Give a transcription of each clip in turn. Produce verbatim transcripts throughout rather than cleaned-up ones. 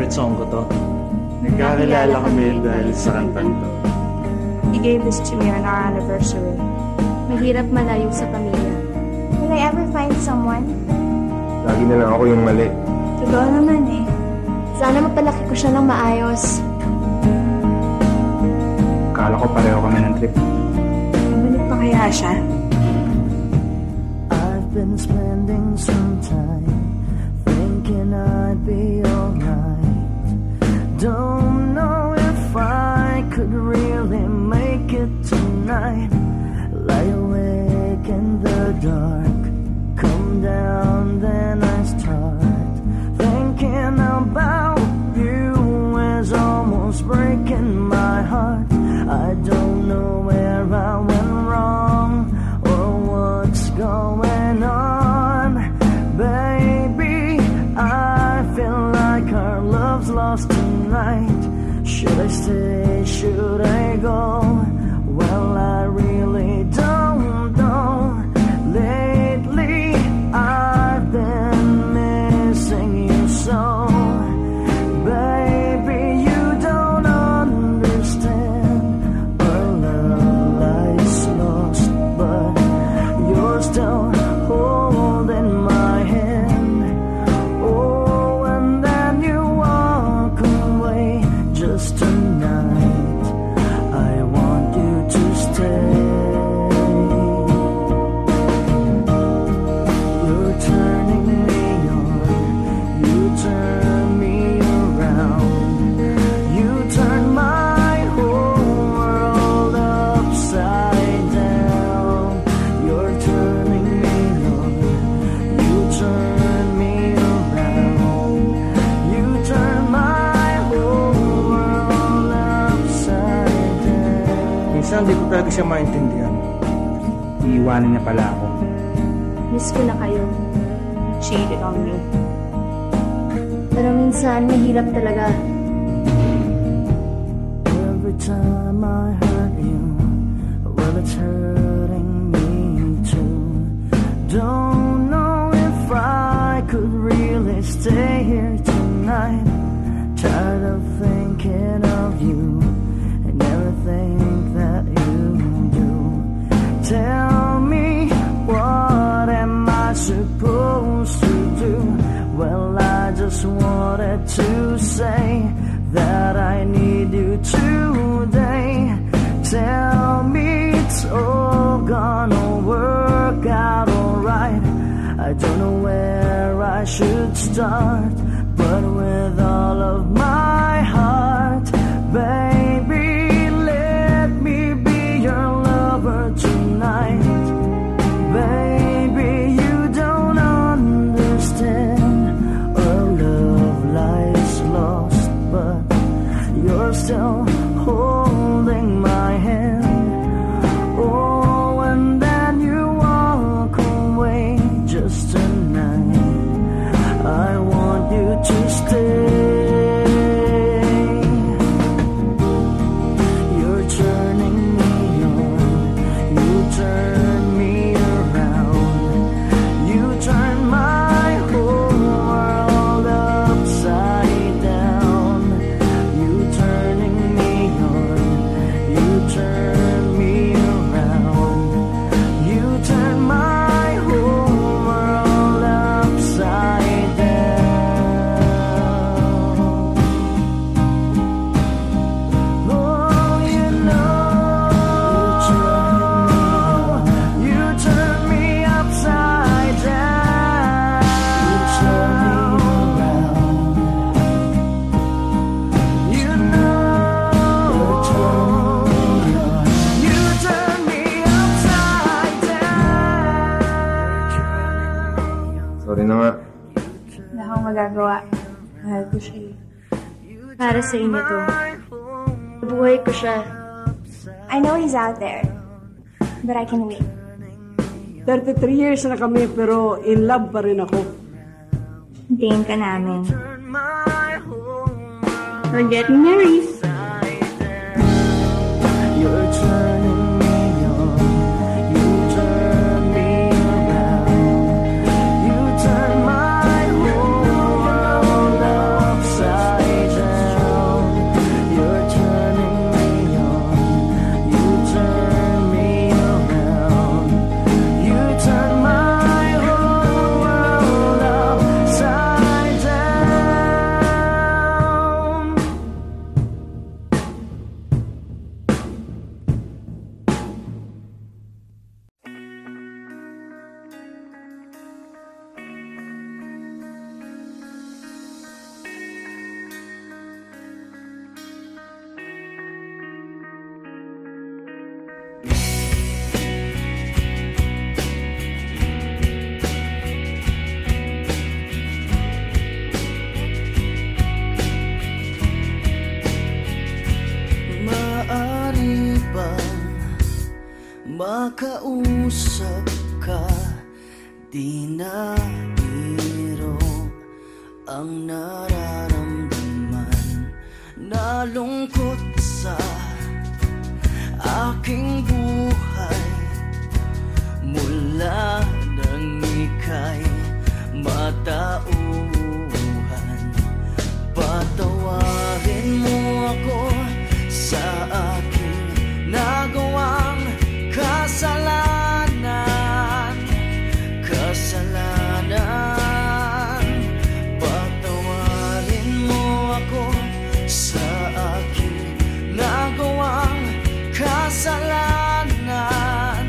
favorite song ko to. Nagkakilala kami dahil sa kantang to. He gave this to me on our anniversary. Mahirap malayo sa pamilya. Will I ever find someone? Lagi na lang ako yung mali. Totoo naman eh. Sana mapalaki ko siya ng maayos. Akala ko pareho kami ng trip. Balik pa kaya siya? I've been spending some time thinking I'd be alright. Don't know if I could really make it tonight. Lie awake in the dark, come down, then I start thinking about you. Is almost breaking my heart. I don't know where I went wrong or what's going on. Baby, I feel like our love's lost tonight. Should I stay, should I go? Well, I really don't know. Lately, I've been missing you so. Baby, you don't understand. Our love lies lost, but you're still holding my hand. Oh, and then you walk away just tonight. I want you to stay. You're turning me on, you turn me around, you turn my whole world upside down. You're turning me on, you turn me around, you turn my whole world upside down. Minsan di ko talaga siya maintindihan. Iiwanan niya pala ako. Miss ko na kayo. Cheated on me. Pero minsan, mahirap talaga. Every time I hurt you, well, it's hurting me too. Don't know if I could really stay here tonight. Tired of thinking of you and everything that you do. Tell me, what am I supposed to do? Well, I just wanted to say that I need you today. Tell me it's all gonna work out alright. I don't know where I should start, but with all of my heart, baby, let me be your lover tonight. Baby, you don't understand. Our love lies lost, but you're still holding my hand. Oh, and then you walk away just tonight. I want you to stay. You're turning me on, you turn me around, you turn my whole world upside down. You turning me on, you turn me around, you turn my whole world upside down. Oh, you know, you turn me upside down. You turn me around. You know, you turn me upside down. Sorry na nga. Wala akong magagawa. Mahal ko siya. Para sa inyo to. Buhay ko siya. I know he's out there, but I can wait. thirty-three years na kami pero in love pa rin ako. Hintayin ka namin. We're getting married. You're turning me on, you turn me around, you turn my whole world upside makausap ka. Di na biro ang nararamdaman, nalungkot sa aking buhay mula nang ika'y matauhan. Patawarin mo ako sa aking nagawang kasalanan, kasalanan. Patawarin mo ako sa aking nagawang kasalanan,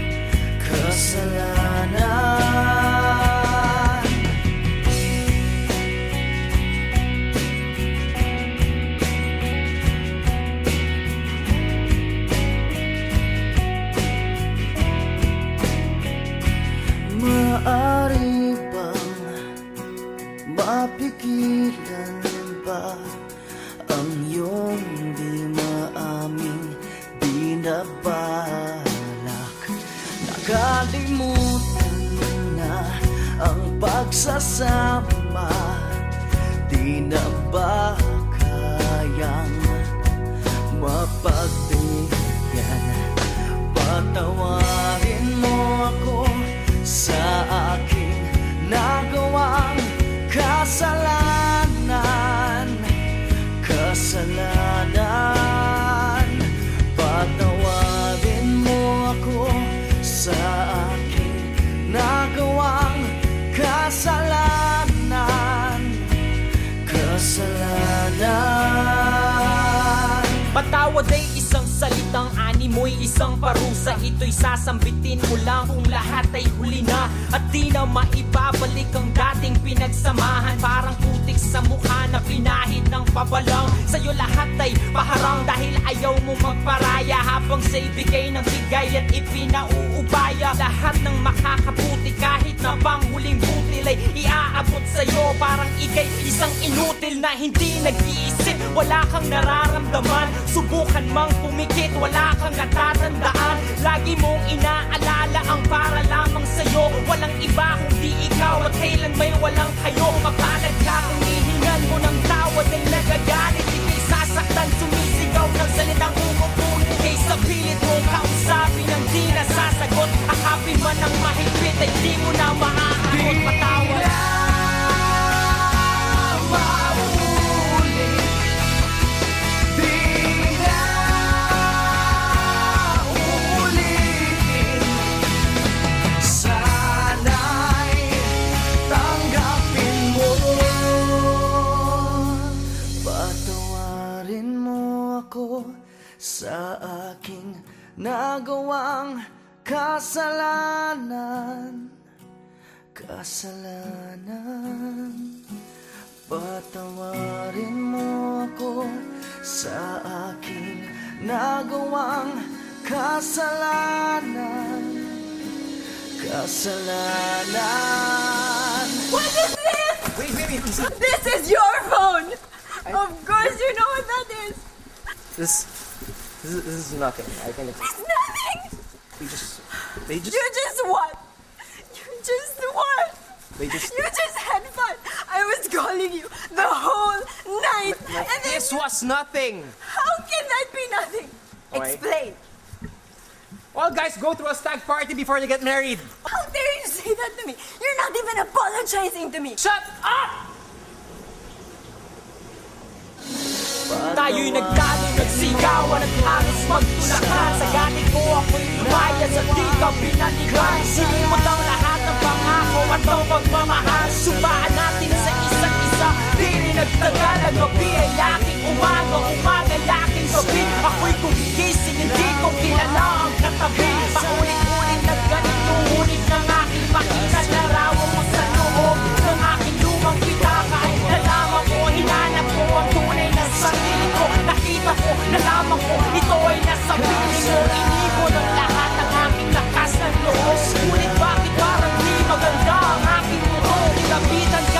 kasalanan. Maaari bang mapigilan ba ang iyong di maaming binabalak? Nakalimutan na ang pagsasama, di na ba kayang mapagbigyan? Patawarin mo ako sa aking nagawang kasalanan, kasalanan. Patawarin mo ako sa aking nagawang kasalanan, kasalanan. Patawad ay isang salitang, animoy isang parusa. Ito'y sasambitin mo lang kung lahat ay huli na, at di na maibabalik ang dating pinagsamahan. Parang putik sa mukha na pinahid ng pabalang. Sa'yo lahat ay paharang dahil ayaw mo magparaya, habang sa'y bigay ng bigay at ipinauubaya. Lahat ng makakabuti kahit na panghuling butil ay iaabot sa'yo. Parang ika'y isang inutil na hindi nag-iisip, wala kang nararamdaman. Subukan mang pumikit, wala kang natatandaan. Lagi mong inaalala ang para lamang sa'yo. Walang iba kundi ikaw at kailan may walang kayo. Mapalad ka kung hihingan mo ng tawad ay nagagalit. Ika'y sasaktan, sumisigaw ng salitang umupunin. Kaysa pilit mong kausapin ang di nasasagot. Akapin man ang mahigpit ay di mo na maaakot. Patawad sa aking nagawang kasalanan, kasalanan. Patawarin mo ako sa aking nagawang kasalanan, kasalanan. What is this? Wait, wait, wait. This is your phone. I... Of course you know what that is. This, this is, this is nothing. I think it's... It's nothing! They just... They just... You just what? You just what? They just... You just had fun. I was calling you the whole night. My, my, and then... This was nothing! How can that be nothing? Okay. Explain. All guys go through a stag party before they get married. How dare you say that to me? You're not even apologizing to me. Shut up! Tayo'y nagtalo, nagsigawan at halos magtulakan. Sa galit ko ako'y lumaya sa di ka pinanigan. Sinimot ang lahat ng pangako at ang pagmamahal. Sumaan natin sa isa't isa, di rin nagtagal. Ang gabi ay aking umaga, umaga aking gabi. Ako'y gumigising, hindi ko kilala ang katabi. Paulit-ulit na ganito, ngunit ng aking makita. Larawan mo sa loob ng aking lumang pitaka. Ay nalaman ko, hinanap ko ang tunay na sarili ko. Nakita ko, nalaman ko, ito ay nasa piling mo. Inigo ng lahat ng aking lakas ng loob. Ngunit bakit parang di maganda ang aking mundo? Nilapitan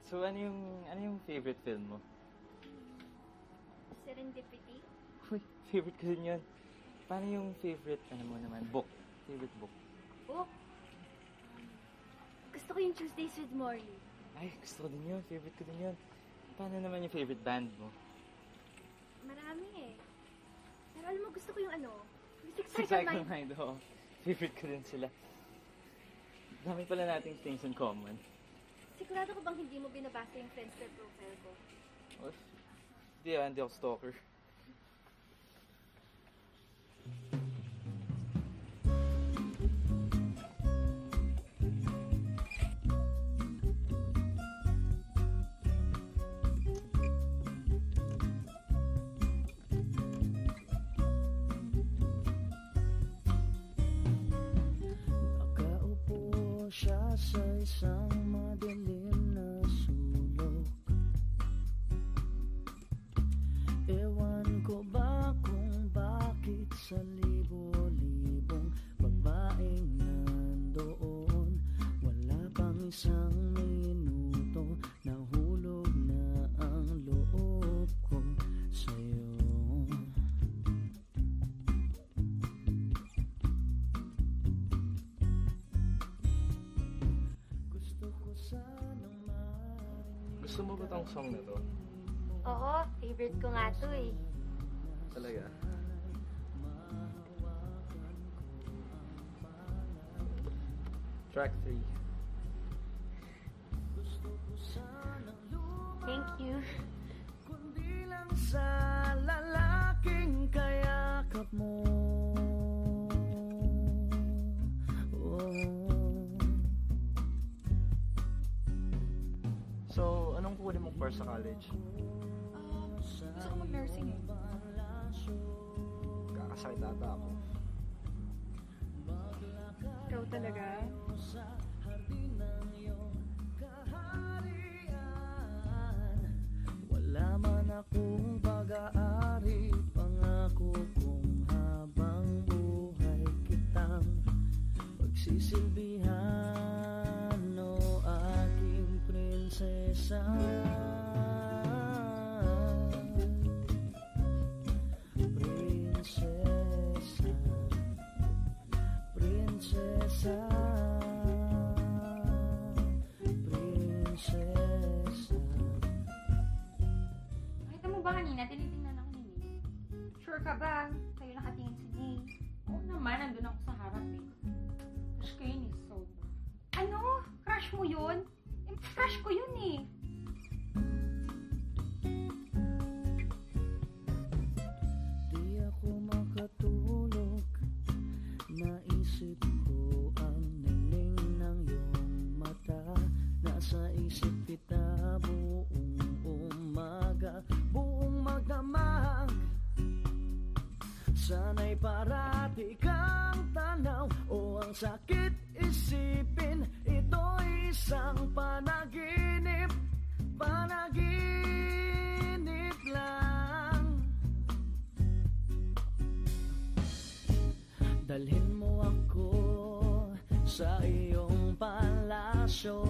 So, ano yung, ano yung favorite film mo? Serendipity? Uy, favorite ko din yun. Paano yung favorite, ano mo naman, book? Favorite book? Book? Gusto ko yung Tuesdays with Morrie. Ay, gusto ko din yun. Favorite ko din yun. Paano naman yung favorite band mo? Marami eh. Pero alam mo, gusto ko yung ano, yung Six Six Cycle Cycle Mind. Mind, oo. Favorite ko din sila. Dami pala nating things in common. Sigurado ko bang hindi mo binabasa yung Friendster profile ko? Oh, hindi ah, hindi ako stalker. Nakaupo siya sa isang madilim na sulok. Ewan ko ba kung bakit sa libo-libong babaeng nandoon, wala pang isang minuto, nahulog na ang loob ko sa'yo. Gusto ko sanang marinig. Gusto mo ba tong song na to? Oo, favorite ko nga to eh. Talaga? Track three. Thank you. Kundi lang sa lalaking kayakap mo. Oh. So, anong kunin mong course sa college? Gusto ko mag-nursing eh. Kakasakit ata ako. Ikaw talaga? Wala man akong pag-aari, pangako kong habang buhay kitang pagsisilbihan, o aking prinsesa. Prinsesa, prinsesa, prinsesa. Nakita mo ba kanina? Tinitingnan ako ni Nate. Sure ka ba? Kayo nakatingin si Nate. Oo naman, nandun ako sa harap eh. Crush ko yun eh, sobra. Ano? Crush mo yun? Eh, crush ko yun eh. Di ako makatulog, naisip ko ang nining ng iyong mata. Nasa isip kita buong umaga, buong magdamag. Sana'y parati kang tanaw, o ang sakit isipin, ito'y isang panaginip, panaginip lang. Dalhin mo ako sa iyong palasyo,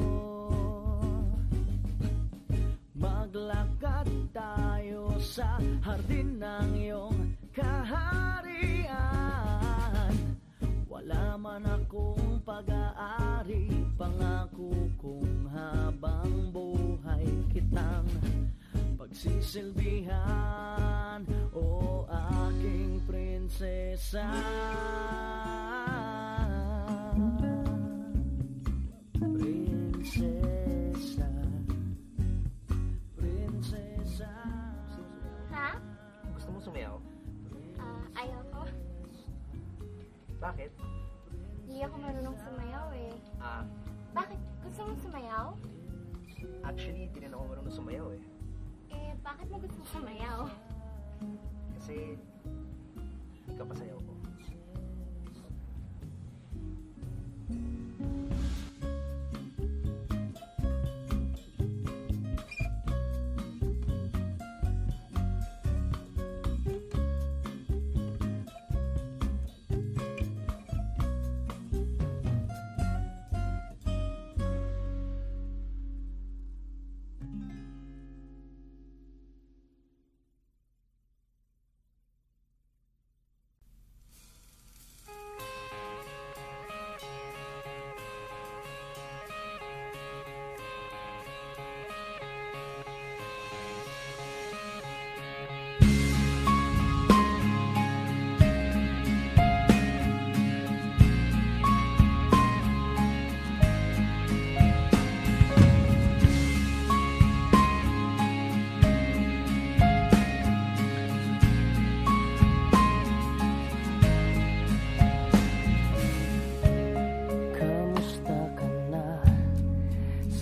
maglakad tayo sa hardin ng iyong kaharian. Wala man akong pag-aari, pangako kong habang buhay kitang pagsisilbihan, o aking prinsesa. Prinsesa, prinsesa. Ha? Gusto mo sumayaw? Ah, ayaw ko. Bakit? Hindi ako marunong sumayaw eh. Ah, Bakit? Gusto mong sumayaw? actually, hindi rin ako marunong sumayaw eh. Eh, bakit mo gusto sumayaw? Kasi, hindi ka pasayaw ko.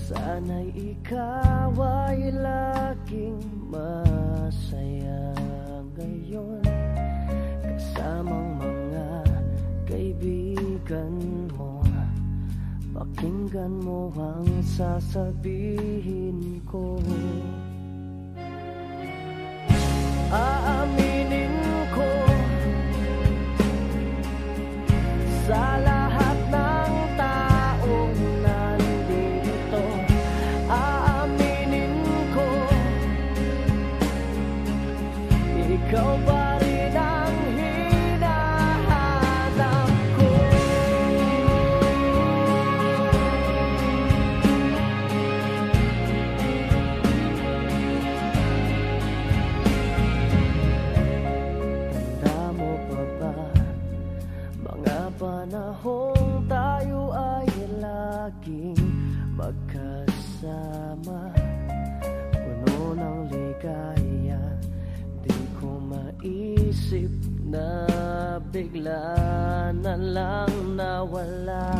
Sana'y ikaw ay laging masaya ngayon, kasamang mga kaibigan mo. Pakinggan mo ang sasabihin ko. Aaminin ko sa lahat ng taong nandito. Aaminin ko, ikaw ba rin ang hinahanap ko? Tanda mo pa ba mga panahong tayo ay laging magkasama, puno ng ligaya? Di ko maisip na bigla na lang nawala.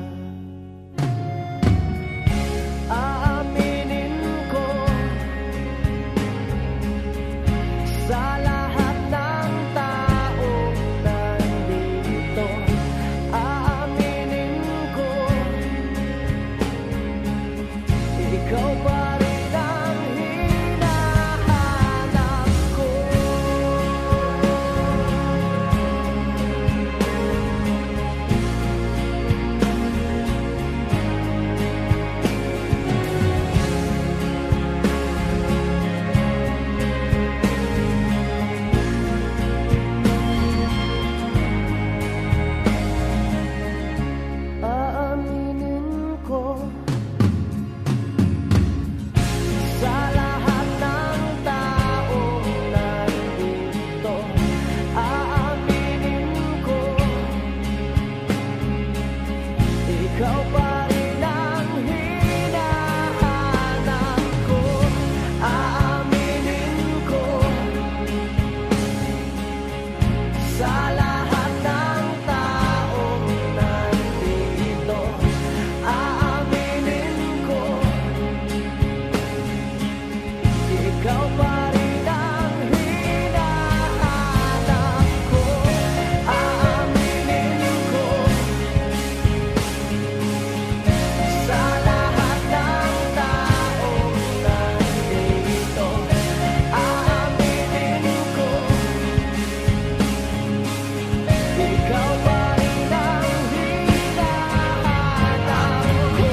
Aaminin ko sa lahat ng taong nandito. Aaminin ko, ikaw ba rin ang hinahanap ko? Aaminin ko sa lahat ng taong nandito. Aaminin ko, ikaw pa rin ang hinahanap ko. Aaminin ko sa lahat ng taong nandito. Aaminin ko, ikaw pa rin ang hinahanap ko. Aaminin ko sa lahat ng taong nandito. Aaminin ko, ikaw pa rin ang hinahanap ko.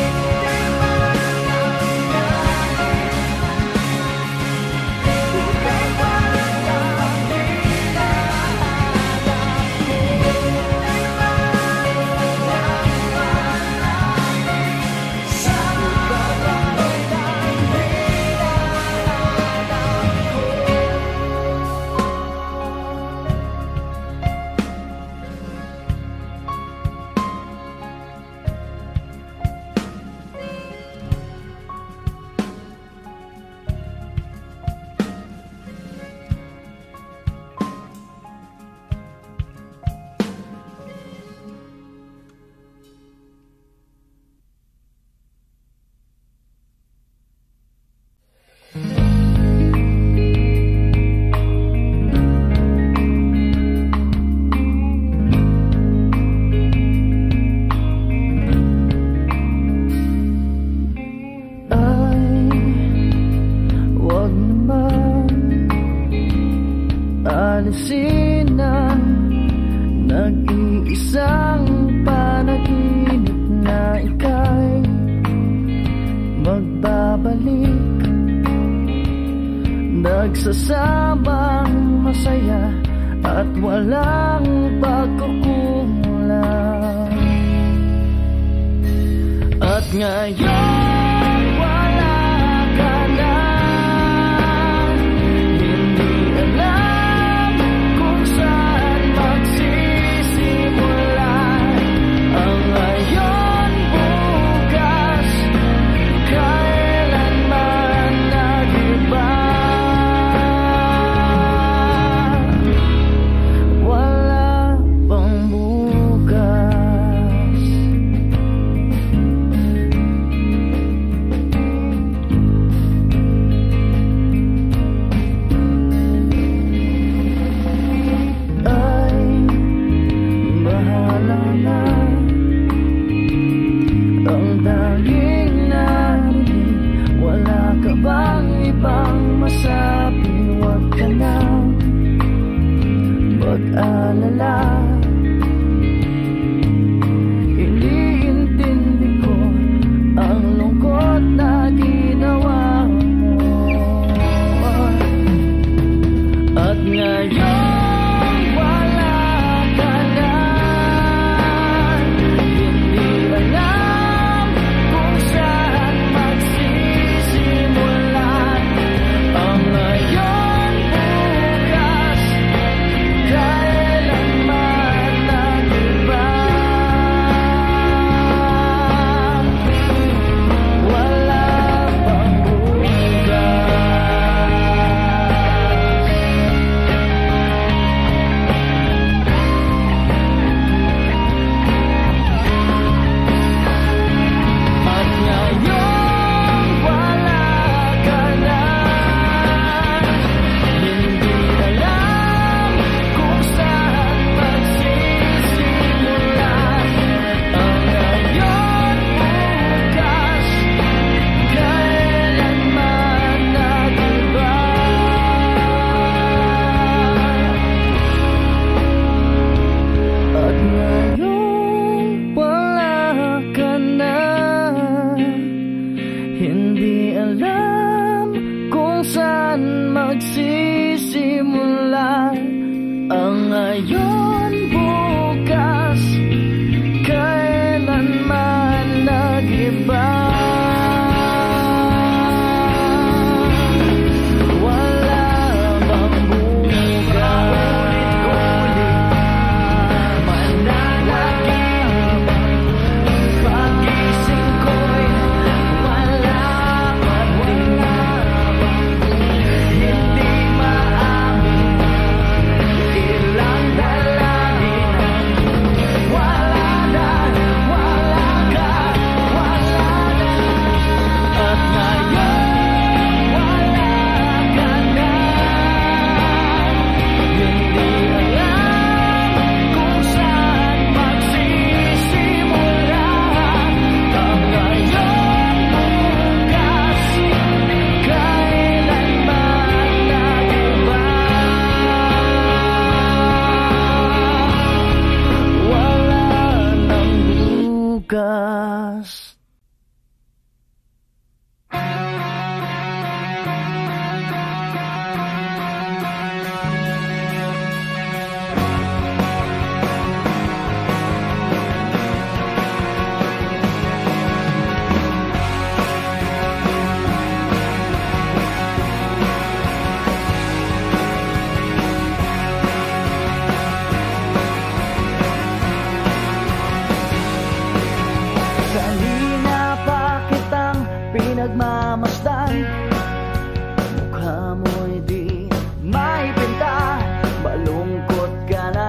Ay, wag naman alisin ang nag-iisang panaginip na ika'y magbabalik, nagsasamang masaya at walang pagkukulang. At ngayon wala ka na, hindi alam kung saan magsisimula ang ngayon, bukas, kailanman nag-iba. Wala pang bukas. magsisimula ang ngayon, bukas, kailanman nag-iba. Nagmamasdan, mukha mo'y di maipinta, malungkot ka na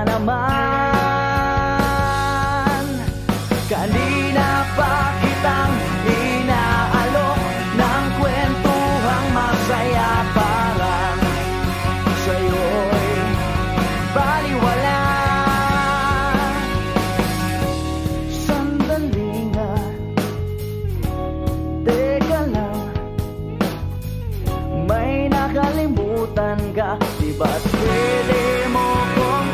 naman. Kanina pa kitang inaalok ng kwentuhang masaya, parang sa'yo'y baliwala. Sandali nga, may nakalimutan ka, di ba't pwede mo kong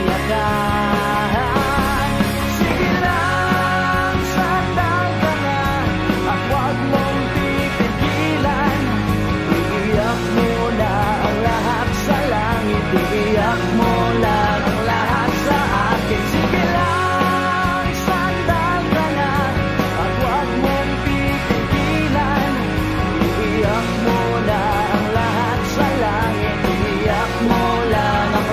iyakan? Sige lang, sandal ka na, at huwag mong pipigilan. Iiyak mo na ang lahat sa langit, iiyak mo lang ang lahat sa akin. Sige lang, sandal ka na, at huwag mong pipigilan. Iiyak mo na ang lahat sa langit, iiyak mo lang ang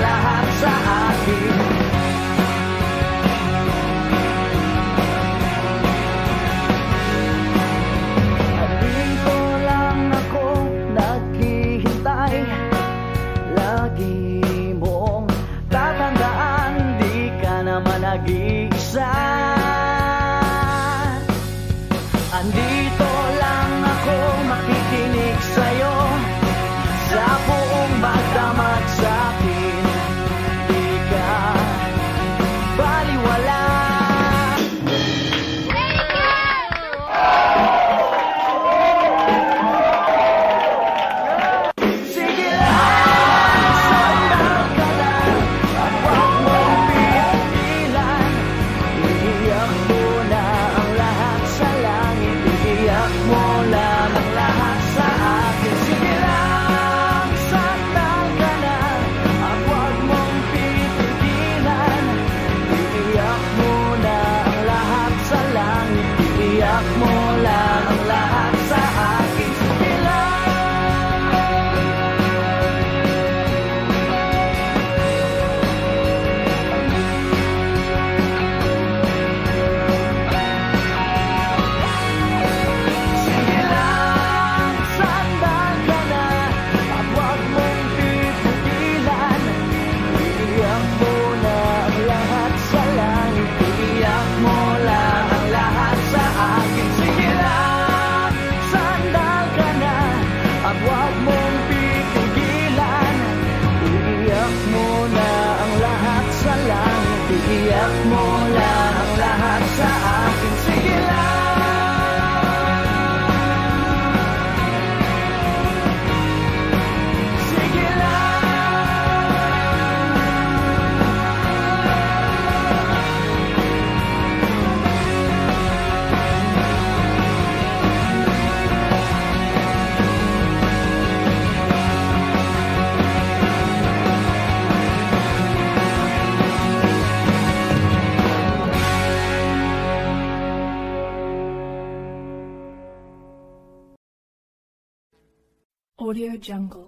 Audio Jungle.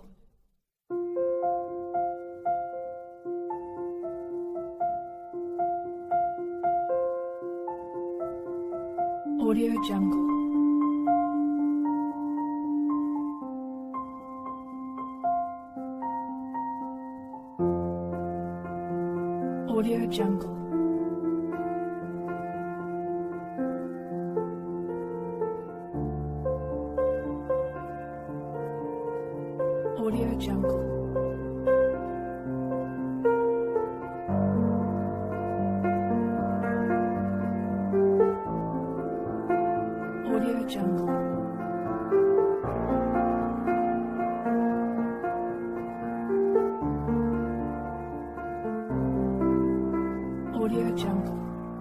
Audio Jungle. Audio Jungle. Audio Jungle. Audio Jungle. Audio Jungle.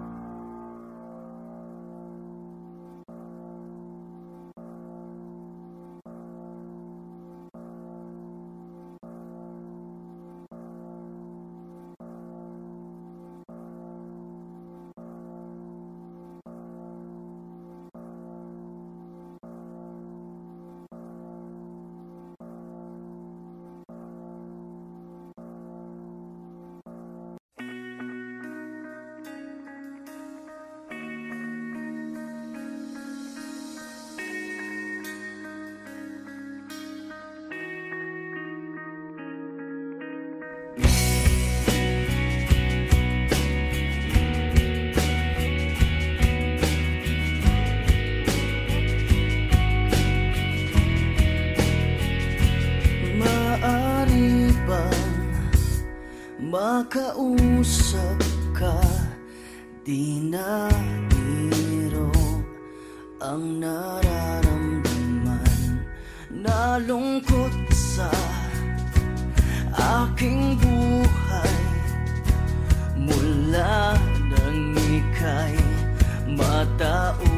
Makausap ka, di na biro ang nararamdaman. Nalungkot sa aking buhay mula nang ika'y matao.